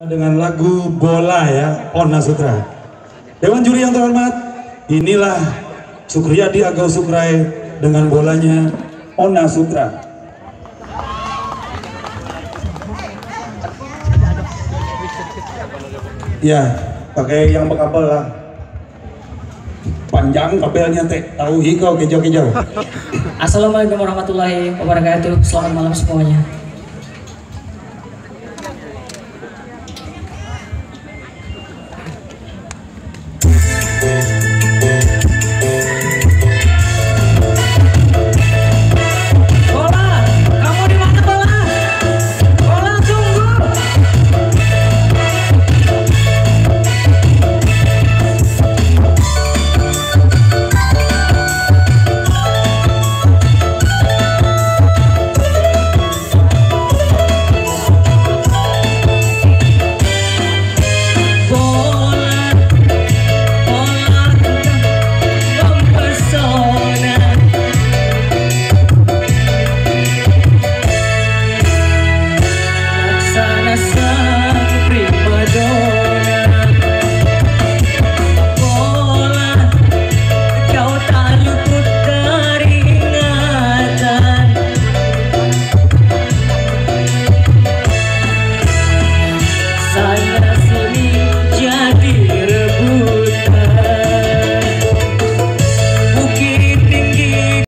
Dengan lagu Bola ya, Ona Sutra. Dewan juri yang terhormat, inilah Sukriyadi Agau Sukrai dengan bolanya Ona Sutra. Ya, pakai yang berkabel lah. Panjang kabelnya teh, tahu hikau kejauh-kejauh. Assalamualaikum warahmatullahi wabarakatuh. Selamat malam semuanya.